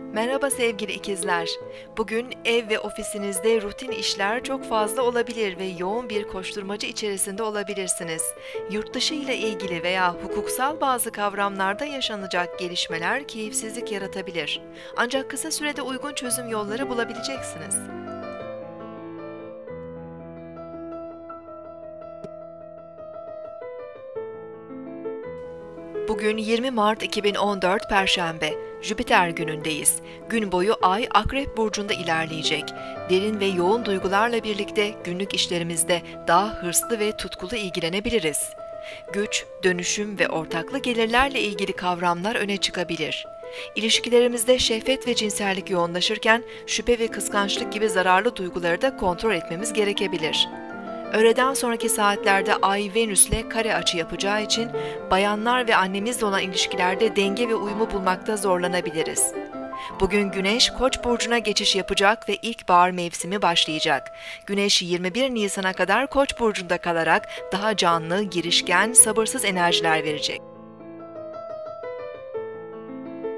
Merhaba sevgili ikizler. Bugün ev ve ofisinizde rutin işler çok fazla olabilir ve yoğun bir koşturmacı içerisinde olabilirsiniz. Yurt dışı ile ilgili veya hukuksal bazı kavramlarda yaşanacak gelişmeler keyifsizlik yaratabilir. Ancak kısa sürede uygun çözüm yolları bulabileceksiniz. Bugün 20 Mart 2014 Perşembe, Jüpiter günündeyiz. Gün boyu Ay Akrep Burcu'nda ilerleyecek. Derin ve yoğun duygularla birlikte günlük işlerimizde daha hırslı ve tutkulu ilgilenebiliriz. Güç, dönüşüm ve ortaklı gelirlerle ilgili kavramlar öne çıkabilir. İlişkilerimizde şehvet ve cinsellik yoğunlaşırken şüphe ve kıskançlık gibi zararlı duyguları da kontrol etmemiz gerekebilir. Öğleden sonraki saatlerde Ay Venüs'le kare açı yapacağı için bayanlar ve annemizle olan ilişkilerde denge ve uyumu bulmakta zorlanabiliriz. Bugün Güneş Koç burcuna geçiş yapacak ve ilkbahar mevsimi başlayacak. Güneş 21 Nisan'a kadar Koç burcunda kalarak daha canlı, girişken, sabırsız enerjiler verecek.